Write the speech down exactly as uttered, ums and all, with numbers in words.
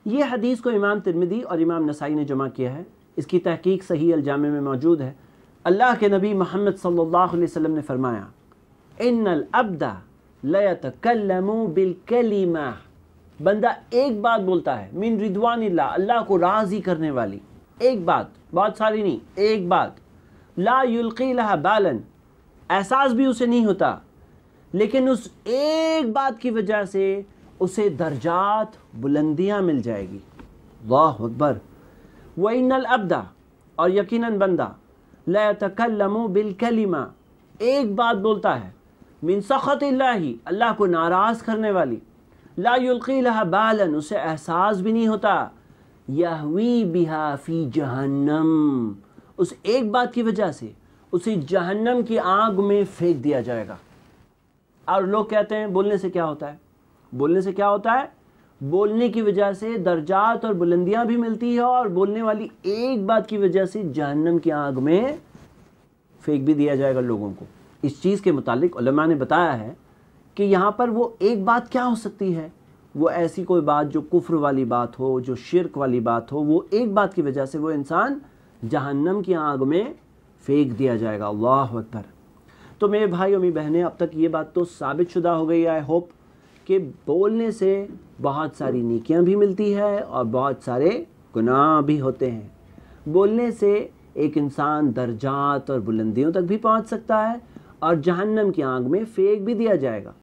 یہ حدیث کو امام ترمذی اور امام نسائی نے جمع کیا ہے، اس کی تحقیق صحیح الجامع میں موجود ہے۔ اللہ کے نبی محمد صلی اللہ علیہ وسلم نے فرمایا ان العبد لیتکلم بالکلمہ، بندہ ایک بات بولتا ہے، من رضوان اللہ، اللہ کو راضی کرنے والی ایک بات، بہت ساری نہیں، ایک بات، لا یلقی لہا بالا، احساس بھی اسے نہیں ہوتا، لیکن اس ایک بات کی وجہ سے اسے درجات بلندیاں مل جائے گی۔ اللہ اکبر۔ وَإِنَّ الْعَبْدَ، اور یقیناً بندہ، لا يتکلم بالکلمہ، ایک بات بولتا ہے، من سخط اللہ، اللہ کو ناراض کرنے والی، لا یلقی لہا بالا، اسے احساس بھی نہیں ہوتا، یہوی بہا فی جہنم، اس ایک بات کی وجہ سے اسے جہنم کی آگ میں پھینک دیا جائے گا۔ اور لوگ کہتے ہیں بولنے سے کیا ہوتا ہے؟ بولنے سے کیا ہوتا ہے؟ بولنے کی وجہ سے درجات اور بلندیاں بھی ملتی ہے، اور بولنے والی ایک بات کی وجہ سے جہنم کی آگ میں پھینک بھی دیا جائے گا لوگوں کو۔ اس چیز کے متعلق علماء نے بتایا ہے کہ یہاں پر وہ ایک بات کیا ہو سکتی ہے؟ وہ ایسی کوئی بات جو کفر والی بات ہو، جو شرک والی بات ہو، وہ ایک بات کی وجہ سے وہ انسان جہنم کی آگ میں پھینک دیا جائے گا۔ اللہ اکبر۔ تو میرے بھائی اور میری بہنیں، اب تک یہ بات تو ثابت شدہ ہو گئی ہے، ہوپ کہ بولنے سے بہت ساری نیکیاں بھی ملتی ہے اور بہت سارے گناہ بھی ہوتے ہیں۔ بولنے سے ایک انسان درجات اور بلندیوں تک بھی پہنچ سکتا ہے اور جہنم کی آگ میں پھینک بھی دیا جائے گا۔